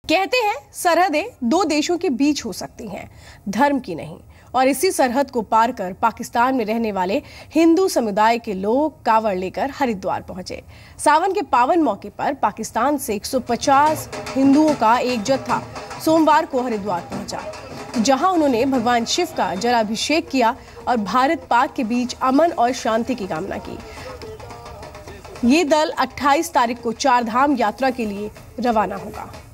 कहते हैं सरहदें दो देशों के बीच हो सकती हैं, धर्म की नहीं। और इसी सरहद को पार कर पाकिस्तान में रहने वाले हिंदू समुदाय के लोग कावड़ लेकर हरिद्वार पहुंचे। सावन के पावन मौके पर पाकिस्तान से 150 हिंदुओं का एक जत्था सोमवार को हरिद्वार पहुंचा, जहां उन्होंने भगवान शिव का जलाभिषेक किया और भारत पाक के बीच अमन और शांति की कामना की। ये दल 28 तारीख को 4 धाम यात्रा के लिए रवाना होगा।